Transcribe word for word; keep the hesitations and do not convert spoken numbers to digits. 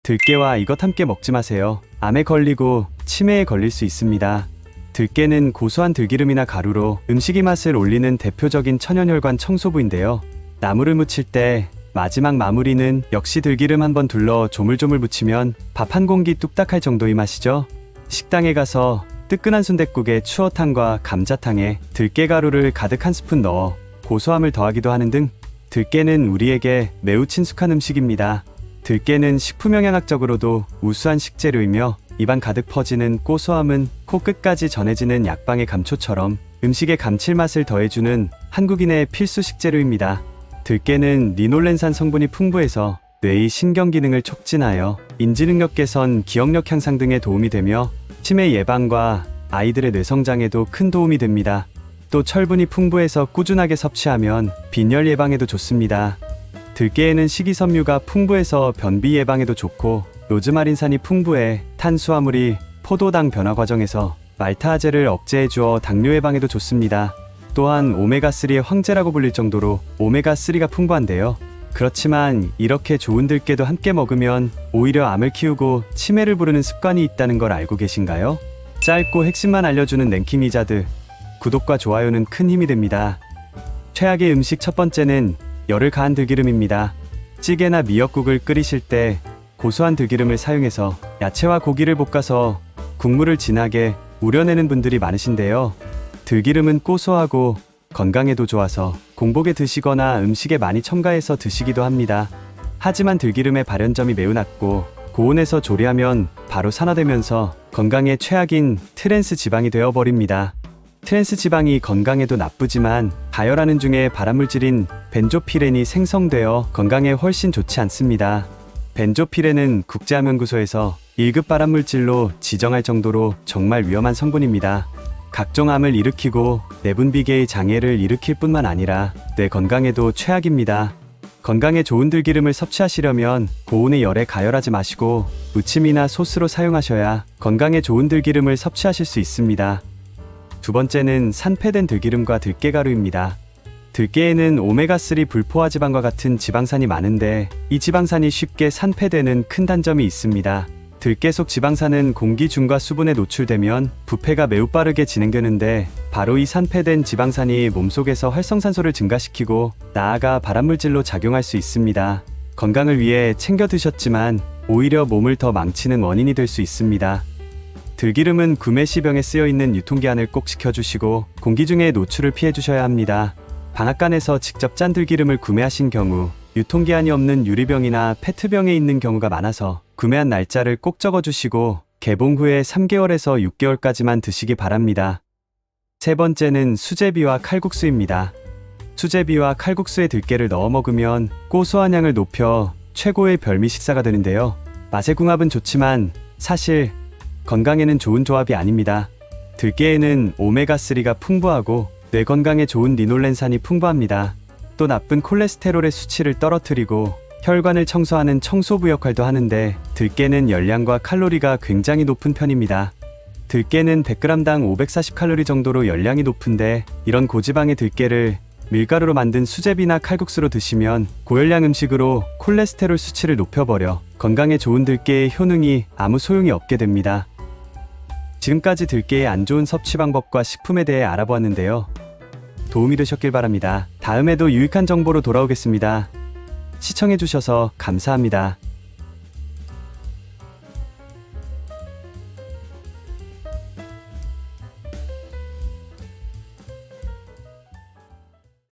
들깨와 이것 함께 먹지 마세요. 암에 걸리고 치매에 걸릴 수 있습니다. 들깨는 고소한 들기름이나 가루로 음식의 맛을 올리는 대표적인 천연혈관 청소부인데요. 나물을 무칠 때 마지막 마무리는 역시 들기름 한번 둘러 조물조물 무치면 밥 한 공기 뚝딱 할 정도의 맛이죠. 식당에 가서 뜨끈한 순댓국에 추어탕과 감자탕에 들깨가루를 가득 한 스푼 넣어 고소함을 더하기도 하는 등 들깨는 우리에게 매우 친숙한 음식입니다. 들깨는 식품영양학적으로도 우수한 식재료이며 입안 가득 퍼지는 고소함은 코끝까지 전해지는 약방의 감초처럼 음식의 감칠맛을 더해주는 한국인의 필수 식재료입니다. 들깨는 리놀렌산 성분이 풍부해서 뇌의 신경기능을 촉진하여 인지능력 개선, 기억력 향상 등에 도움이 되며 치매 예방과 아이들의 뇌성장에도 큰 도움이 됩니다. 또 철분이 풍부해서 꾸준하게 섭취하면 빈혈 예방에도 좋습니다. 들깨에는 식이섬유가 풍부해서 변비 예방에도 좋고 로즈마린산이 풍부해 탄수화물이 포도당 변화 과정에서 말타아제를 억제해 주어 당뇨 예방에도 좋습니다. 또한 오메가삼의 황제라고 불릴 정도로 오메가삼가 풍부한데요. 그렇지만 이렇게 좋은 들깨도 함께 먹으면 오히려 암을 키우고 치매를 부르는 습관이 있다는 걸 알고 계신가요? 짧고 핵심만 알려주는 랭킹 위자드. 구독과 좋아요는 큰 힘이 됩니다. 최악의 음식 첫 번째는 열을 가한 들기름입니다. 찌개나 미역국을 끓이실 때 고소한 들기름을 사용해서 야채와 고기를 볶아서 국물을 진하게 우려내는 분들이 많으신데요. 들기름은 고소하고 건강에도 좋아서 공복에 드시거나 음식에 많이 첨가해서 드시기도 합니다. 하지만 들기름의 발연점이 매우 낮고 고온에서 조리하면 바로 산화되면서 건강에 최악인 트랜스 지방이 되어버립니다. 트랜스 지방이 건강에도 나쁘지만 가열하는 중에 발암물질인 벤조피렌이 생성되어 건강에 훨씬 좋지 않습니다. 벤조피렌은 국제암연구소에서 일 급 발암물질로 지정할 정도로 정말 위험한 성분입니다. 각종 암을 일으키고 내분비계의 장애를 일으킬 뿐만 아니라 뇌 건강에도 최악입니다. 건강에 좋은 들기름을 섭취하시려면 고온의 열에 가열하지 마시고 무침이나 소스로 사용하셔야 건강에 좋은 들기름을 섭취하실 수 있습니다. 두 번째는 산패된 들기름과 들깨가루입니다. 들깨에는 오메가삼 불포화지방과 같은 지방산이 많은데 이 지방산이 쉽게 산패되는 큰 단점이 있습니다. 들깨 속 지방산은 공기 중과 수분에 노출되면 부패가 매우 빠르게 진행되는데 바로 이 산패된 지방산이 몸속에서 활성산소를 증가시키고 나아가 발암물질로 작용할 수 있습니다. 건강을 위해 챙겨 드셨지만 오히려 몸을 더 망치는 원인이 될 수 있습니다. 들기름은 구매 시 병에 쓰여있는 유통기한을 꼭 지켜주시고 공기 중의 노출을 피해주셔야 합니다. 방앗간에서 직접 짠 들기름을 구매하신 경우 유통기한이 없는 유리병이나 페트병에 있는 경우가 많아서 구매한 날짜를 꼭 적어주시고 개봉 후에 삼 개월에서 육 개월까지만 드시기 바랍니다. 세 번째는 수제비와 칼국수입니다. 수제비와 칼국수에 들깨를 넣어 먹으면 고소한 향을 높여 최고의 별미 식사가 되는데요. 맛의 궁합은 좋지만 사실 건강에는 좋은 조합이 아닙니다. 들깨에는 오메가삼가 풍부하고 뇌 건강에 좋은 리놀렌산이 풍부합니다. 또 나쁜 콜레스테롤의 수치를 떨어뜨리고 혈관을 청소하는 청소부 역할도 하는데 들깨는 열량과 칼로리가 굉장히 높은 편입니다. 들깨는 백 그램당 오백사십 칼로리 정도로 열량이 높은데 이런 고지방의 들깨를 밀가루로 만든 수제비나 칼국수로 드시면 고열량 음식으로 콜레스테롤 수치를 높여버려 건강에 좋은 들깨의 효능이 아무 소용이 없게 됩니다. 지금까지 들깨의 안 좋은 섭취 방법과 식품에 대해 알아보았는데요. 도움이 되셨길 바랍니다. 다음에도 유익한 정보로 돌아오겠습니다. 시청해주셔서 감사합니다.